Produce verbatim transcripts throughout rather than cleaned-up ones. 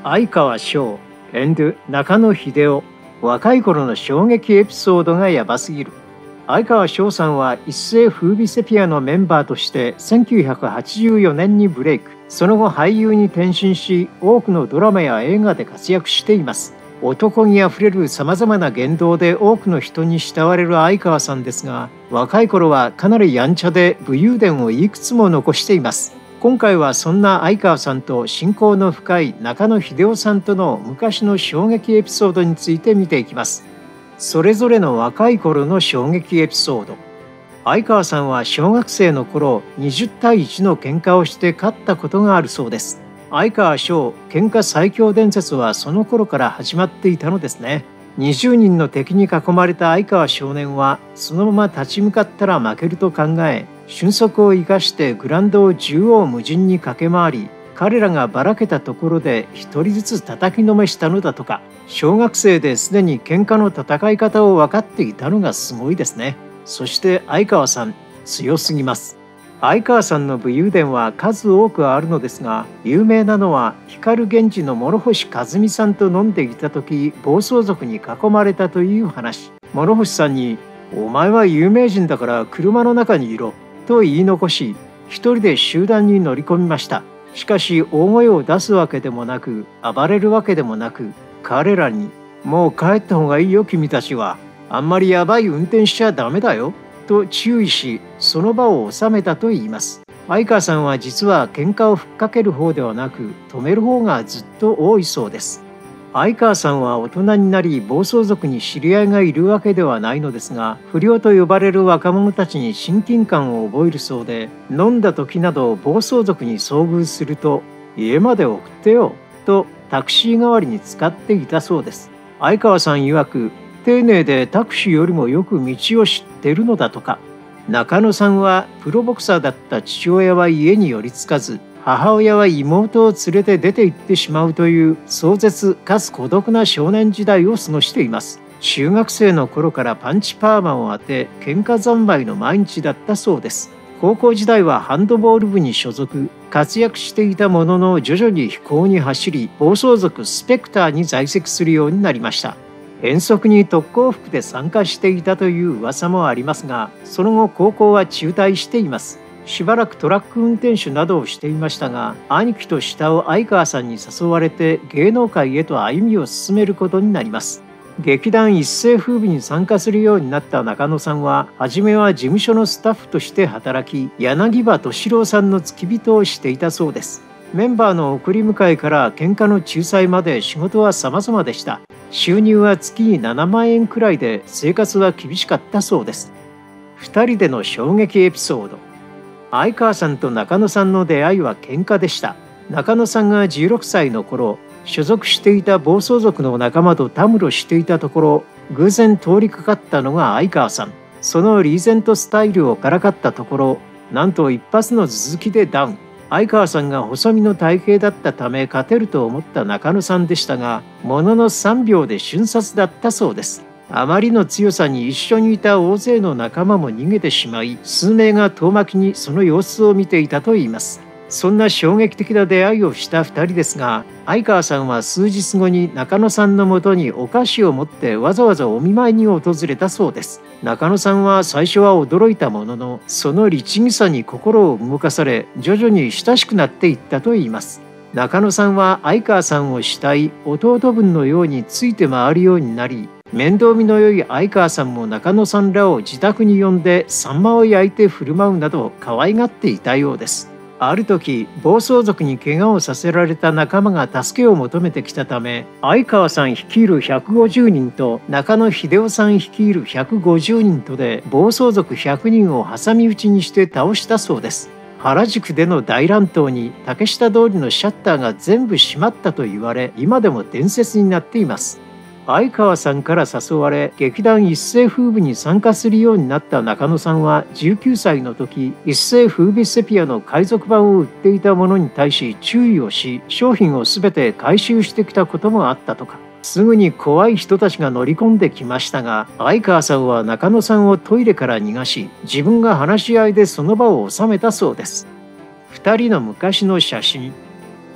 相川翔 and 中野秀夫、若い頃の衝撃エピソードがやばすぎる。相川翔さんは一世風靡セピアのメンバーとしてせんきゅうひゃくはちじゅうよねんにブレイク。その後俳優に転身し、多くのドラマや映画で活躍しています。男気あふれるさまざまな言動で多くの人に慕われる相川さんですが、若い頃はかなりやんちゃで武勇伝をいくつも残しています。今回はそんな相川さんと親交の深い中野秀夫さんとの昔の衝撃エピソードについて見ていきます。それぞれの若い頃の衝撃エピソード。相川さんは小学生の頃にじゅうたいいちの喧嘩をして勝ったことがあるそうです。相川翔喧嘩最強伝説はその頃から始まっていたのですね。にじゅうにんの敵に囲まれた相川少年はそのまま立ち向かったら負けると考え、俊足を生かしてグラウンドを縦横無尽に駆け回り、彼らがばらけたところで一人ずつ叩きのめしたのだとか。小学生ですでに喧嘩の戦い方を分かっていたのがすごいですね。そして相川さん強すぎます。相川さんの武勇伝は数多くあるのですが、有名なのは光源氏の諸星和美さんと飲んでいた時、暴走族に囲まれたという話。諸星さんに「お前は有名人だから車の中にいろ」と言い残し、一人で集団に乗り込みました。しかし大声を出すわけでもなく、暴れるわけでもなく、彼らに「もう帰った方がいいよ君たちは。あんまりやばい運転しちゃダメだよ」と注意し、その場を収めたといいます。相川さんは実は喧嘩をふっかける方ではなく、止める方がずっと多いそうです。相川さんは大人になり暴走族に知り合いがいるわけではないのですが、不良と呼ばれる若者たちに親近感を覚えるそうで、飲んだ時など暴走族に遭遇すると「家まで送ってよ」とタクシー代わりに使っていたそうです。相川さん曰く、丁寧でタクシーよりもよく道を知ってるのだとか。中野さんはプロボクサーだった父親は家に寄りつかず、母親は妹を連れて出て行ってしまうという壮絶かつ孤独な少年時代を過ごしています。中学生の頃からパンチパーマを当て、喧嘩三昧の毎日だったそうです。高校時代はハンドボール部に所属、活躍していたものの徐々に非行に走り、暴走族スペクターに在籍するようになりました。遠足に特攻服で参加していたという噂もありますが、その後高校は中退しています。しばらくトラック運転手などをしていましたが、兄貴と下を相川さんに誘われて芸能界へと歩みを進めることになります。劇団一世風靡に参加するようになった中野さんは、初めは事務所のスタッフとして働き、柳葉敏郎さんの付き人をしていたそうです。メンバーの送り迎えから喧嘩の仲裁まで仕事は様々でした。収入は月にななまんえんくらいで生活は厳しかったそうです。ふたりでの衝撃エピソード。相川さんと中野さんの出会いは喧嘩でした。中野さんがじゅうろくさいの頃、所属していた暴走族の仲間とたむろしていたところ、偶然通りかかったのが相川さん。そのリーゼントスタイルをからかったところ、なんと一発の続きでダウン。相川さんが細身の体型だったため勝てると思った中野さんでしたが、もののさんびょうで瞬殺だったそうです。あまりの強さに一緒にいた大勢の仲間も逃げてしまい、数名が遠巻きにその様子を見ていたといいます。そんな衝撃的な出会いをしたふたりですが、相川さんは数日後に中野さんのもとにお菓子を持ってわざわざお見舞いに訪れたそうです。中野さんは最初は驚いたものの、その律儀さに心を動かされ、徐々に親しくなっていったといいます。中野さんは相川さんを慕い、弟分のようについて回るようになり、面倒見の良い相川さんも中野さんらを自宅に呼んでサンマを焼いて振る舞うなど可愛がっていたようです。ある時、暴走族に怪我をさせられた仲間が助けを求めてきたため、相川さん率いるひゃくごじゅうにんと中野秀夫さん率いるひゃくごじゅうにんとで暴走族ひゃくにんを挟み撃ちにして倒したそうです。原宿での大乱闘に竹下通りのシャッターが全部閉まったと言われ、今でも伝説になっています。相川さんから誘われ、劇団一世風靡に参加するようになった中野さんはじゅうきゅうさいの時、一世風靡セピアの海賊版を売っていた者に対し注意をし、商品を全て回収してきたこともあったとか。すぐに怖い人たちが乗り込んできましたが、相川さんは中野さんをトイレから逃がし、自分が話し合いでその場を収めたそうです。ふたりの昔の写真。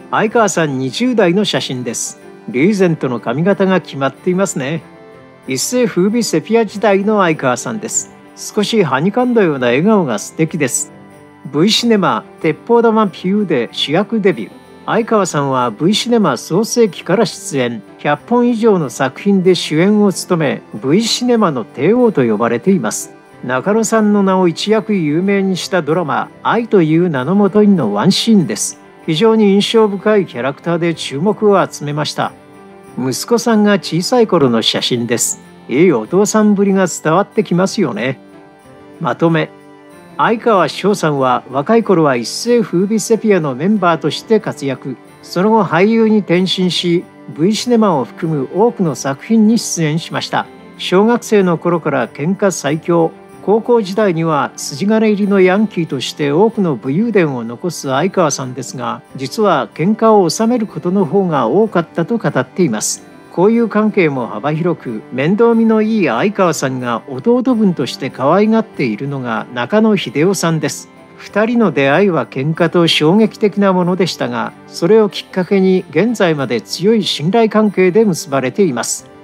相川さんにじゅう代の写真です。リーゼントの髪型が決まっていますね。一世風靡セピア時代の相川さんです。少しはにかんだような笑顔が素敵です。V シネマ鉄砲玉ピューで主役デビュー。相川さんは V シネマ創世期から出演、ひゃっぽん以上の作品で主演を務め、V シネマの帝王と呼ばれています。中野さんの名を一躍有名にしたドラマ「愛という名のもとに」のワンシーンです。非常に印象深いキャラクターで注目を集めました。息子さんが小さい頃の写真です。いいお父さんぶりが伝わってきますよね。まとめ。相川翔さんは若い頃は一世風靡セピアのメンバーとして活躍。その後俳優に転身し、V シネマを含む多くの作品に出演しました。小学生の頃から喧嘩最強。高校時代には筋金入りのヤンキーとして多くの武勇伝を残す相川さんですが、実は喧嘩を収めることの方が多かったと語っています。交友関係も幅広く、面倒見のいい相川さんが弟分として可愛がっているのが中野秀夫さんです。ふたりの出会いは喧嘩と衝撃的なものでしたが、それをきっかけに現在まで強い信頼関係で結ばれています。